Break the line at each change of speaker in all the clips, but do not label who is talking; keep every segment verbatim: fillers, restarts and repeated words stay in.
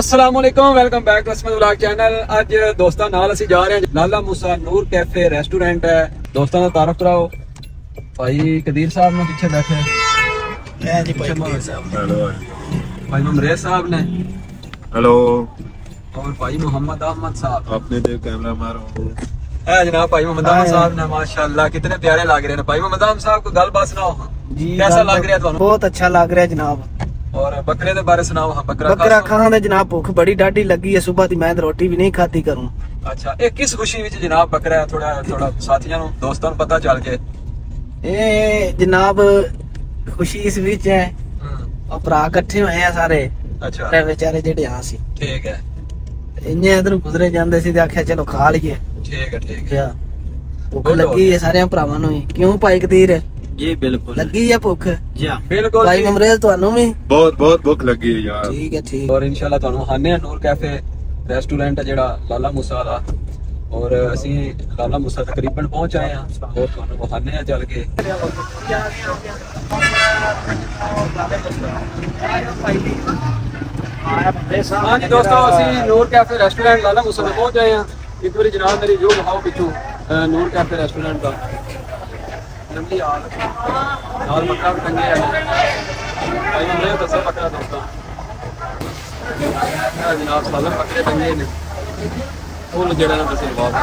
अस्सलाम वालेकुम, welcome back to Asmat vlog channel. अज दोस्तों नाल असी जा रहे हैं लाला मूसा नूर कैफे रेस्टोरेंट है। दोस्तों का तारफ कराओ। भाई कदीर साहब ने पीछे बैठे हैं जी, भाई भाई ममरेज साहब ने,
हेलो,
और भाई मोहम्मद अहमद साहब।
आपने देख कैमरा मारो
है जनाब भाई मोहम्मद अहमद साहब ने, माशाल्लाह कितने प्यारे लग रहे हैं। भाई मोहम्मद अहमद साहब को गल बात सुनाओ जी, कैसा लग रहा है ਤੁਹਾਨੂੰ?
बहुत अच्छा लग रहा है जनाब।
और बकरे के बारे सुनाओ। हाँ, बकरा
बकरा खाने जनाब भूख बड़ी डाढी लगी है, सुबह की मैं रोटी भी नहीं खाती करूं।
अच्छा, ये किस खुशी विच जनाब बकरा है? थोड़ा थोड़ा साथियों को दोस्तों को पता चल जाए।
ए जनाब खुशी इस विच है और भरा इकट्ठे हुए हैं सारे।
अच्छा,
बेचारे जेडे हां सी
ठीक है,
इन्ने इधर गुजरे जांदे सी ते आख्या चलो खा लीए।
ठीक है ठीक
है, भूख लगी है सारे भरावां नूं। क्यों भाई कदीर
जी? बिल्कुल
लगी है भूख जी,
बिल्कुल
भाई ममरेज ਤੁਹਾਨੂੰ भी
बहुत बहुत भूख लगी है यार।
ठीक है ठीक।
और इंशाल्लाह ਤੁਹਾਨੂੰ हाने नूर कैफे रेस्टोरेंट है जेड़ा लाला मूसा दा, और ਅਸੀਂ लाला मूसा तकरीबन पहुंच आए हैं और ਤੁਹਾਨੂੰ हाने आ चल के। हाँ जी दोस्तों, ਅਸੀਂ नूर कैफे रेस्टोरेंट लाला मूसा में पहुंच आए हैं। एक बार जनाब मेरी जो दिखाओ पिछू नूर कैफे रेस्टोरेंट का लंबी हाल नाल बकरा भी टंगे है। भाई मैं दसा बकरा दोस्तों जनाब सालन बकरे टंगे ने फुल जेड़ा ना दसे बात।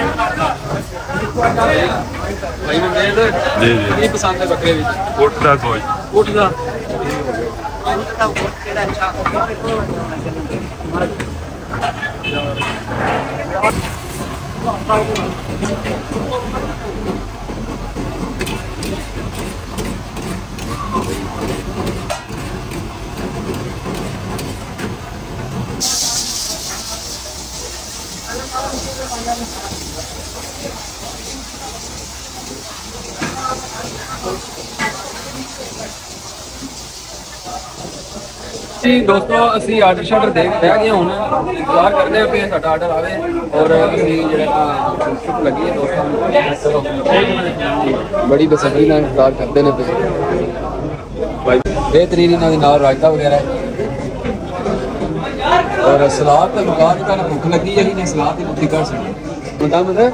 भाई मैं
जी जी
की पसंद है बकरे विच?
उठ दा कोई
उठ दा जी दोस्तों, ਅਸੀਂ ਆਰਡਰ ਸ਼ਾਰਡਰ ਦੇ ਕੇ ਬਹਿ ਗਏ ਹੁਣ ਇੰਤਜ਼ਾਰ ਕਰਦੇ ਆ ਕਿ ਸਾਡਾ ਆਰਡਰ ਆਵੇ। ਔਰ ਅਸੀਂ ਜਿਹੜਾ ਭੁੱਖ ਲੱਗੀ ਹੈ ਦੋਸਤਾਂ ਨੂੰ ਬੜੀ ਬੇਸਬਰੀ ਨਾਲ ਇੰਤਜ਼ਾਰ ਕਰਦੇ ਨੇ ਪਏ। ਭਾਈ बेहतरीन ਇਹਨਾਂ ਦੇ ਨਾਲ ਰਾਇਤਾ ਵਗੈਰਾ और सलाद तो मुका दी। पहले भुख लगी है ने सलाद की मुट्ठी कर सकते बता मतलब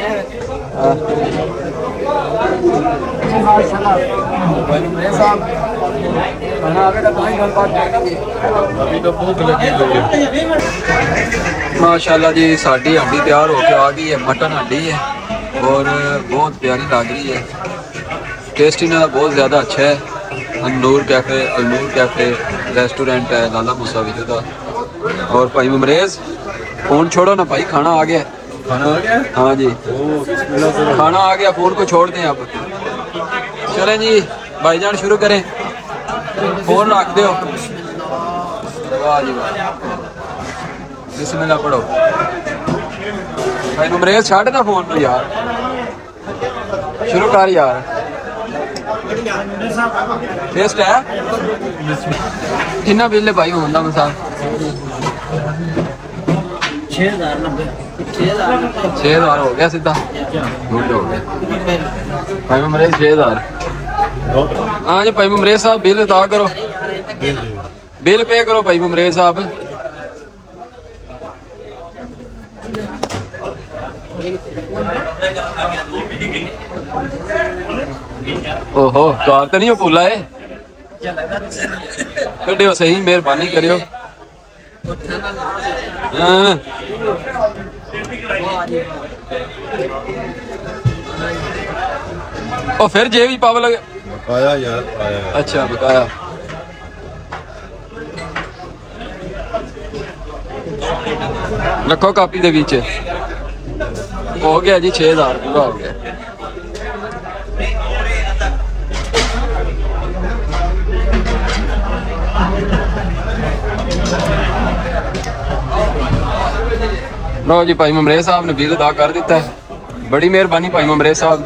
माशाल्लाह जी साड़ी हड्डी तैयार होके आ गई है। मटन हड्डी है और बहुत प्यारी लग रही है। टेस्ट इन्हों का बहुत ज़्यादा अच्छा है। Noor cafe Noor cafe restaurant है लाला मूसा विच का। और भाई ममरेज फोन छोड़ो ना भाई, खाना आ गया।
खाना आ गया?
हाँ जी खाना आ गया, फोन को छोड़ दें अब। चलें जी भाईजान शुरू करें, फोन रख दो। वाह जी वाह, बिस्मिल्लाह पढ़ो। भाई ममरेज छाड़ ना फोन को यार, शुरू कर यार। टेस्ट है कितना बिल है भाई मोहम्मद साहब? छह हजार हो गया सीधा, गुड हो गया भाई ममरेज छह हजार। हाँ जी भाई ममरेज साहब बिल अदा करो, बिल पे करो भाई ममरेज साहब। ओहो कार तो नहीं हो भूला है, कढ़ियो सही, मेहरबानी करियो। हाँ। और फिर जे भी पाव लगे
बकाया यार, बकाया।
अच्छा बकाया। रखो कापी दे पीछे। हो गया जी छह हजार पूरा हो गया। लो जी भाई ममरेज साहब ने बिल अदा कर दिता है, बड़ी मेहरबानी भाई ममरेज साहब।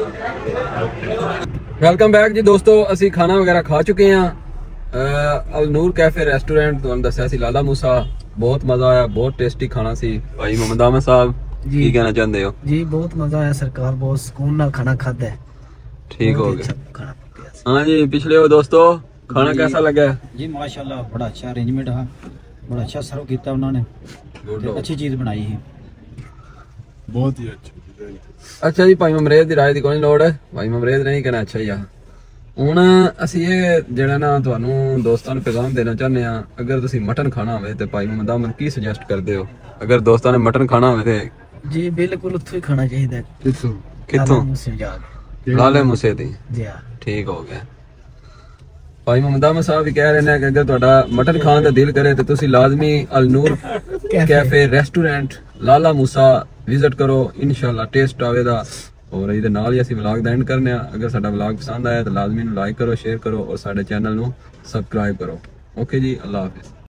वेलकम बैक जी दोस्तों, असी खाना वगैरह खा चुके हैं। अल नूर कैफे रेस्टोरेंट तुहानू दस्सिया सी लाला मूसा, बहुत मजा आया, बहुत टेस्टी खाना सी। भाई मोहम्मद अहमद साहब की कहना चाहते हो?
जी बहुत मजा आया सरकार, बहुत सुकून नाल खाना खादा है।
ठीक हो गया। हाँ जी पिछले हो दोस्तों, खाना कैसा लगा?
जी माशाल्लाह बड़ा अच्छा अरेंजमेंट है, बड़ा अच्छा सर्व किया उन्होंने,
Good
ते
dog.
अच्छी चीज़ बनाई है।
बहुत ही अच्छा।
ਅੱਛਾ ਜੀ ਭਾਈ ਮਮਰੇਦ ਦੀ ਰਾਏ ਦੀ ਕੋਈ ਲੋੜ ਹੈ, ਭਾਈ ਮਮਰੇਦ ਨੇ ਹੀ ਕਹਿਣਾ ਅੱਛਾ ਹੀ ਆ। ਹੁਣ ਅਸੀਂ ਇਹ ਜਿਹੜਾ ਨਾ ਤੁਹਾਨੂੰ ਦੋਸਤਾਂ ਨੂੰ ਪੈਗਾਮ ਦੇਣਾ ਚਾਹੁੰਦੇ ਆ, ਅਗਰ ਤੁਸੀਂ ਮਟਨ ਖਾਣਾ ਹੋਵੇ ਤੇ ਭਾਈ ਮੁਹੰਮਦ ਅਹਿਮਦ ਕੀ ਸੁਜੈਸਟ ਕਰਦੇ ਹੋ? ਅਗਰ ਦੋਸਤਾਂ ਨੇ ਮਟਨ ਖਾਣਾ ਹੋਵੇ ਤੇ
ਜੀ ਬਿਲਕੁਲ ਉੱਥੋਂ ਹੀ ਖਾਣਾ ਚਾਹੀਦਾ ਹੈ।
कितों
ਕਿੱਥੋਂ?
ਮੁਸਲਿਮ ਜਾ ਕੇ।
ਲਾਲੇ ਮੂਸੇ ਦੀ।
ਜੀ ਹਾਂ।
ਠੀਕ ਹੋ ਗਿਆ। ਭਾਈ ਮੁਹੰਮਦ ਅਹਿਮਦ ਸਾਹਿਬ ਵੀ ਕਹਿ ਰਹੇ ਨੇ ਕਿ ਅਗਰ ਤੁਹਾਡਾ ਮਟਨ ਖਾਣ ਦਾ ਦਿਲ ਕਰੇ ਤੇ ਤੁਸੀਂ ਲਾਜ਼ਮੀ Al Noor cafe restaurant Lala Musa visit ਕਰੋ, ਇਨਸ਼ਾਅੱਲਾ ਟੇਸਟ ਆਵੇਗਾ। ਔਰ ਇਹਦੇ ਨਾਲ ਹੀ ਅਸੀਂ ਵਲੌਗ ਦਾ ਐਂਡ ਕਰਨੇ ਆ। ਅਗਰ ਸਾਡਾ ਵਲੌਗ ਪਸੰਦ ਆਇਆ ਤਾਂ ਲਾਜ਼ਮੀ ਨੂੰ ਲਾਈਕ ਕਰੋ, ਸ਼ੇਅਰ ਕਰੋ ਔਰ ਸਾਡੇ ਚੈਨਲ ਨੂੰ ਸਬਸਕ੍ਰਾਈਬ ਕਰੋ। ਓਕੇ ਜੀ, ਅੱਲਾਹ ਹਾਫਿਜ਼।